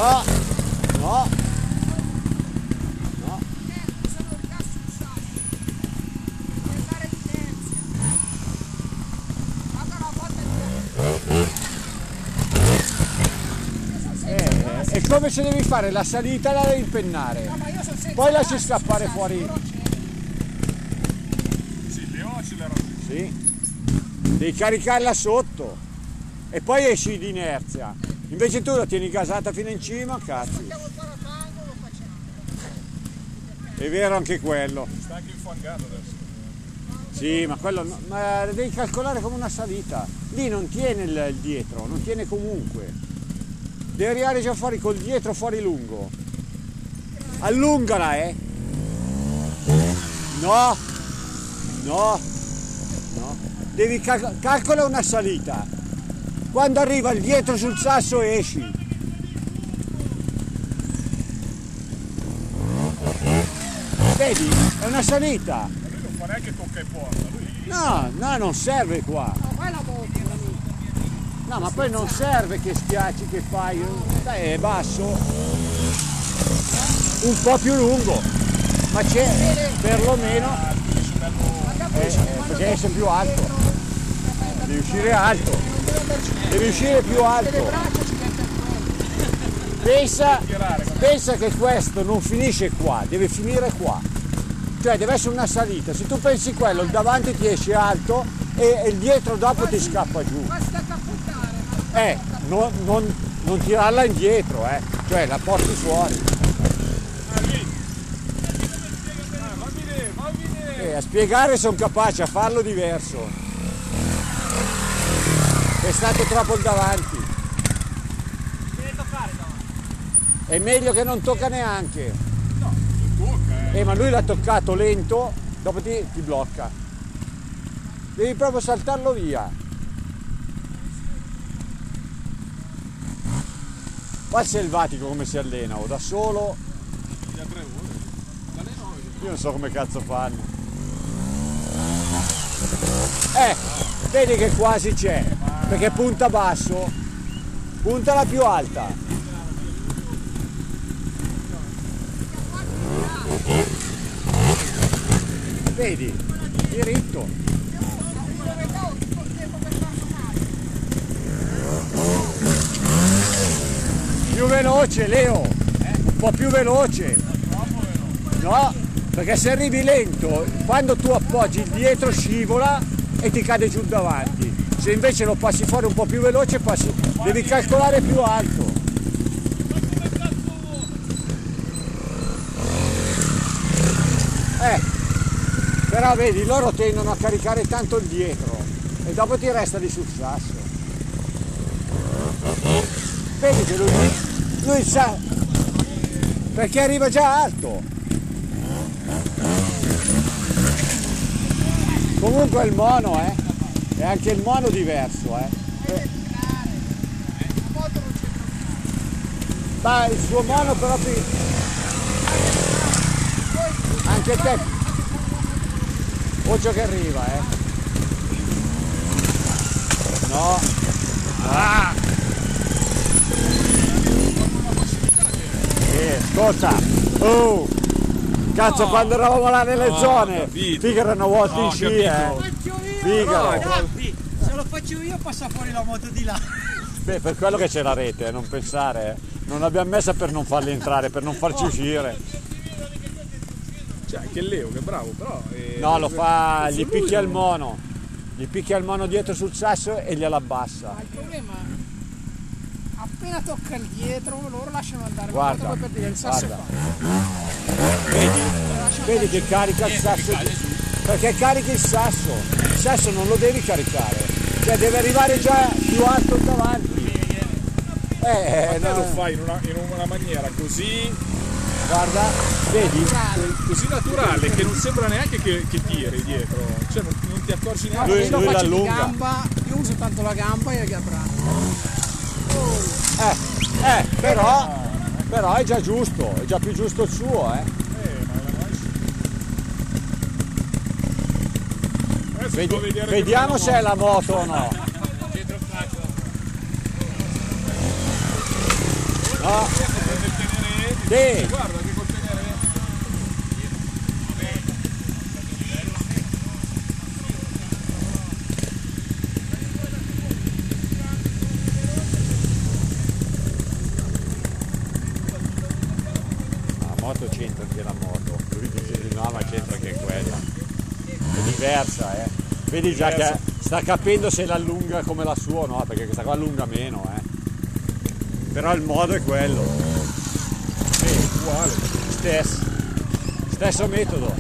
No, no, no. E come se devi fare la salita la devi impennare, poi lasci scappare fuori. Sì, io accelero. Sì, devi caricarla sotto e poi esci di inerzia. Invece tu la tieni gasata fino in cima, cazzo. È vero anche quello. Sta anche infangato adesso. Sì, ma quello ma devi calcolare come una salita. Lì non tiene il dietro, non tiene comunque. Devi arrivare già fuori col dietro fuori lungo. Allungala, No, no, no. Devi calcola una salita. Quando arriva il dietro sul sasso esci. Vedi? È una salita. Lui non fa neanche tocca e porta. Lui... No, no, non serve qua. No, ma poi non serve che schiacci, che fai. È basso. Un po' più lungo. Ma c'è perlomeno. Perché esce più alto. Devi uscire alto. Devi uscire più alto. Pensa che questo non finisce qua, deve finire qua. Cioè deve essere una salita. Se tu pensi quello, il davanti ti esce alto e il dietro dopo ti scappa giù. Non tirarla indietro, cioè la porti fuori. A spiegare sono capace, a farlo diverso. È stato troppo il davanti. Deve toccare davanti. È meglio che non tocca neanche. No, non tocca, ma lui l'ha toccato lento, dopo ti blocca. Devi proprio saltarlo via. Qua il selvatico come si allena, o da solo. Da 3 ore. Io non so come cazzo fanno. Vedi che quasi c'è, perché punta basso, punta la più alta. Vedi, diritto. Più veloce, Leo, un po' più veloce. No, perché se arrivi lento, quando tu appoggi il dietro scivola e ti cade giù davanti. Se invece lo passi fuori un po' più veloce, devi calcolare più alto. Però vedi, loro tendono a caricare tanto il dietro e dopo ti resta lì sul sasso. Vedi che lui sa, perché arriva già alto. Comunque il mono, è anche il mono diverso, Ma il suo mono proprio. Anche te. Occhio che arriva, No. Ah! Ascolta. Oh! Cazzo, quando eravamo là nelle zone, figa erano vuoti in sci, Figaro. Se lo faccio io passa fuori la moto di là. Beh, per quello che c'è la rete, non pensare, Non l'abbiamo messa per non farli entrare, per non farci uscire. Cioè, anche il Leo, che è bravo, però... No, lo fa, gli picchia il mono. Gli picchia il mono dietro sul sasso e gliela abbassa. Ma il problema è appena tocca il dietro, loro lasciano andare. Guarda, poi per dire il sasso vedi che carica il sasso, perché carichi il sasso non lo devi caricare, cioè deve arrivare già più alto davanti. Ma te lo fai in una maniera così, guarda, vedi? così naturale che non sembra neanche che tiri dietro, cioè non ti accorgi neanche. Lui l'allunga. Gamba, io uso tanto la gamba e il braccio. Però è già giusto, è già più giusto il suo, Vediamo se è la moto o no. No, Sì. Guarda che col tenere. La moto c'entra anche la moto, lui dice di no, ma c'entra anche quella. È diversa, eh. Vedi già che sta capendo se l'allunga come la sua o no, perché questa qua allunga meno, eh. Però il modo è quello. Sì, uguale. Stesso metodo.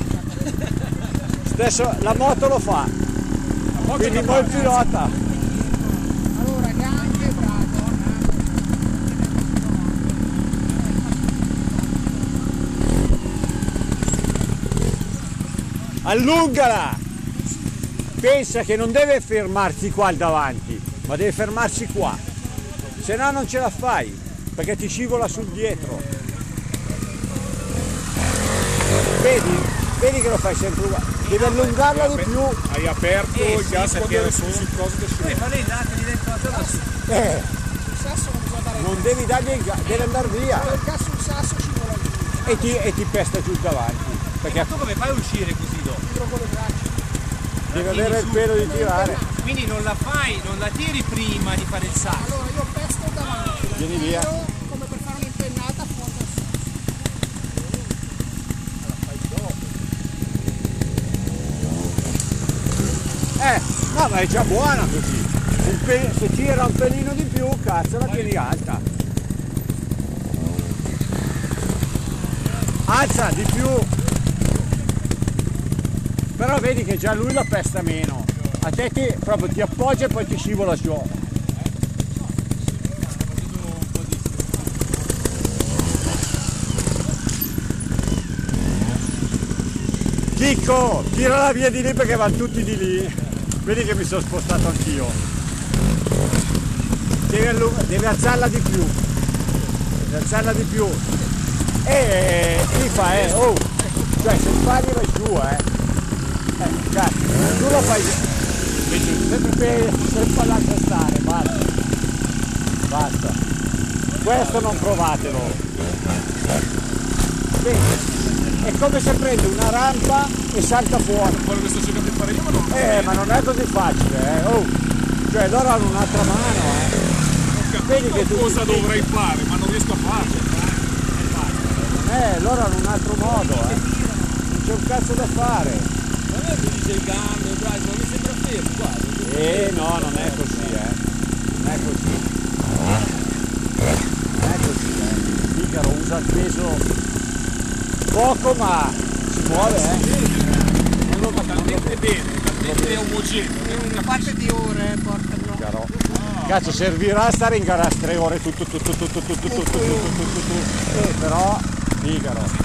La moto lo fa. Quindi poi il pilota. Allora, gambe, bravo. Allungala! Pensa che non deve fermarsi qua davanti, ma deve fermarsi qua. Se no non ce la fai, perché ti scivola sul dietro. Vedi che lo fai sempre uguale. Devi allungarla di più. Hai aperto il gas quando eri sul coso che scivola. Ma lei dateli dentro la terrazza. Il sasso non bisogna dare Non devi dargli il gas, deve andare via. il gas sul sasso scivola giù. E ti pesta giù davanti. Perché Tu come fai a uscire così dopo? Tiro con le braccia. deve avere il pelo di tirare. Quindi non la fai, non la tiri prima di fare il sasso. Allora io pesto davanti. Vieni via. Tiro come per fare un'impennata a fondo al sasso. No, ma è già buona così. Se tira un pelino di più, cazzo, la tieni alta. Alza di più. Però vedi che già lui la pesta meno. A te proprio ti appoggia e poi ti scivola giù. Chicco, tirala via di lì perché vanno tutti di lì. Vedi che mi sono spostato anch'io. Devi alzarla di più. Devi alzarla di più. Fa, oh. Cioè se sbagli vai giù, cazzo, tu lo fai. Sempre lascia stare, basta. Basta. Questo non provatelo. Vedi? È come se prende una rampa e salta fuori. Quello che sto cercando di fare io, ma non Ma non è così facile, Oh. Cioè loro hanno un'altra mano, Vedi che tu cosa dovrei fare, ma non riesco a farlo. Loro hanno un altro modo, Non c'è un cazzo da fare. Ma a me mi dice il gambe, il braccio, non mi sembra fermo, guarda. No, non è così, Non è così. Non è così, Figaro usa il peso poco, ma si muove, Ma talmente bene, talmente omogeneo, che non Una parte di ore portano. Figaro. Cazzo, servirà a stare in gara 3 ore tutto. Però, Figaro.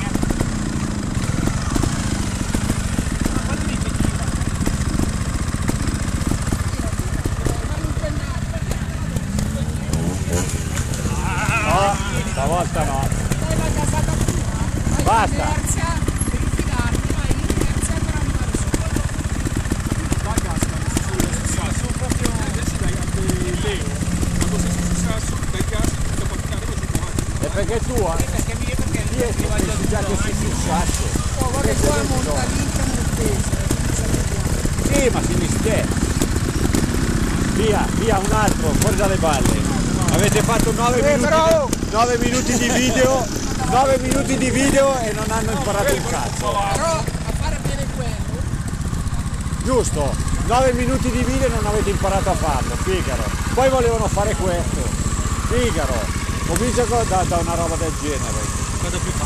No, stavolta no. Poi la casata prima. Basta. L'inerzia, devi fidarti, ma l'inerzia per andare su. la casca sul sasso, proprio invece dai anche Leo, quando sei sul sasso, dai gas da pattinare così davanti. È perché tu, Perché mi va già pensi già che sei sul sasso. Oh, guarda qua monta l'inca montese. Sì, ma finisce. Via, un altro, fuori dalle balle. Avete fatto 9 minuti di video, 9 minuti di video e non hanno imparato un cazzo. Però a fare bene quello, Giusto, 9 minuti di video e non avete imparato a farlo, Figaro. Poi volevano fare questo. Figaro, comincia da una roba del genere. cosa più